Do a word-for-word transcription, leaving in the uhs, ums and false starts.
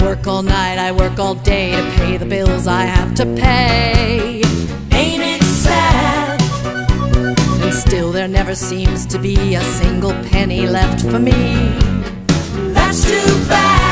work all night, I work all day to pay the bills I have to pay. Ain't it sad? And still there never seems to be a single penny left for me. That's too bad.